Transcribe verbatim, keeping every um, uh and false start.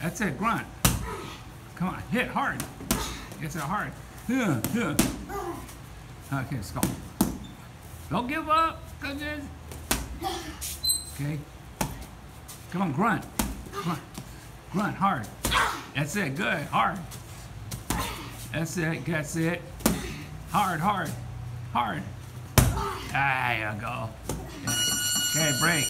That's it, grunt. Come on, hit hard. It's it hard. Yeah, yeah. Okay, let's go. Don't give up. Okay. Come on, grunt. Grunt. Grunt hard. That's it, good, hard. That's it, that's it. Hard, hard, hard. There you go. Okay, break.